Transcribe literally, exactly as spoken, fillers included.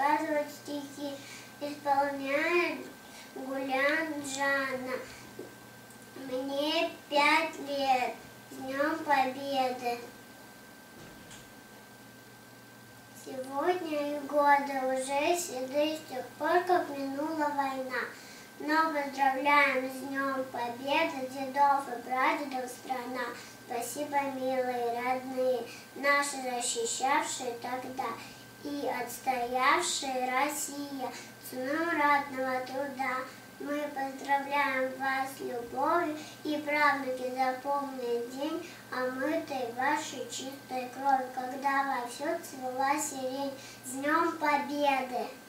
рассказывать стихи. Исполняет Гулян Жанна. Мне пять лет. С Днем Победы! Сегодня и годы уже седы с тех пор, как минула война. Но поздравляем с Днем Победы дедов и прадедов страна. Спасибо, милые родные, наши защищавшие тогда и отстоявшие Россия ценой ратного труда. Мы поздравляем вас с любовью, и правнуки запомнят день, омытой вашей чистой кровью, когда вовсю цвела сирень. С Днем Победы!